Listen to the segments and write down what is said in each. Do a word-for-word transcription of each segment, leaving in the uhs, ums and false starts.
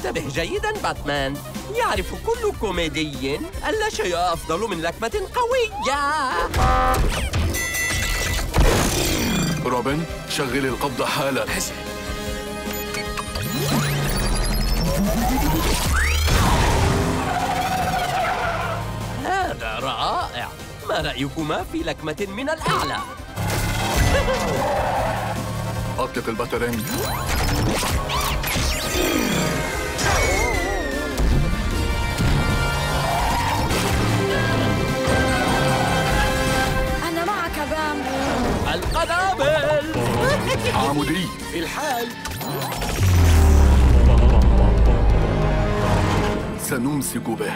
انتبه جيداً باتمان. يعرف كل كوميدي أن لا شيء أفضل من لكمة قوية. روبن، شغل القبض حالاً. هذا رائع. ما رأيكما في لكمة من الأعلى؟ أطلق الباترينج. أنا معك بام. القنابل. عمودي في الحال. سنمسك به.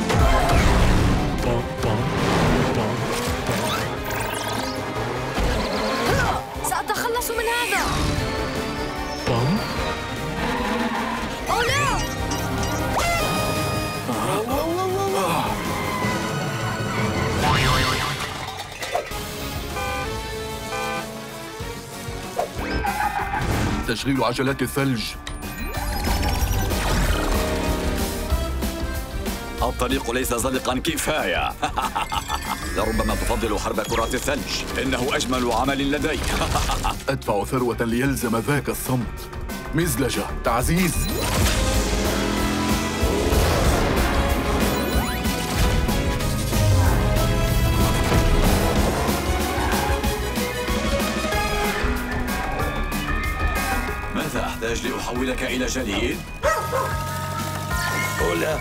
سأتخلص من هذا. أوه لا! تشغيل عجلات الثلج. الطريق ليس زلقا كفاية. لربما تفضل حرب كرات الثلج. إنه أجمل عمل لدي. أدفع ثروة ليلزم ذاك الصمت. مزلجة، تعزيز. ماذا أحتاج لأحولك إلى جليد؟ أولا.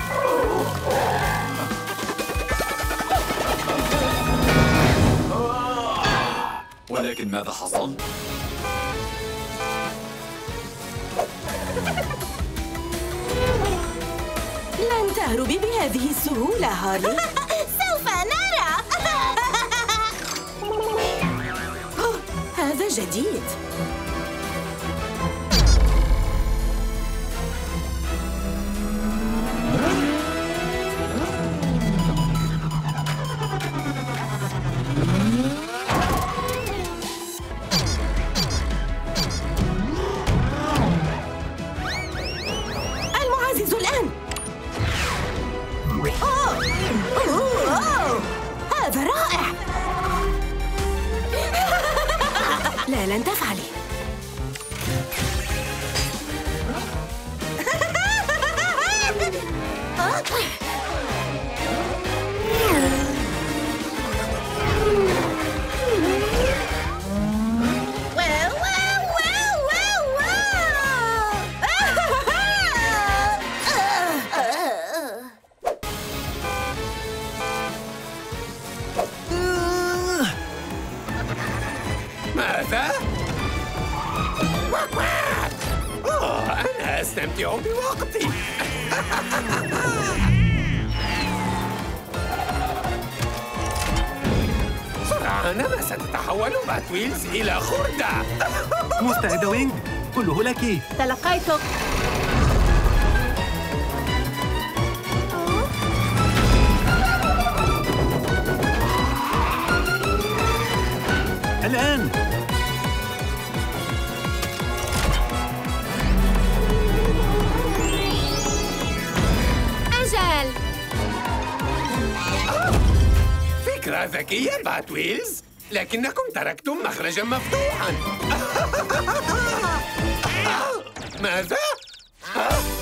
ولكن ماذا حصل؟ لن تهربي بهذه السهولة هارلي. سوف نرى. هذا جديد. المعزز الآن. أوه. أوه. أوه. هذا رائع. لا، لن تفعلي. ماذا؟ أوه، أنا أستمتع بوقتي. سرعان ما ستتحول بات ويلز إلى خردة. مستعد وينج، كله لك. تلقيتك. الآن. أجل. فكرة ذكية بات ويلز، لكنكم تركتم مخرجا مفتوحا. ماذا؟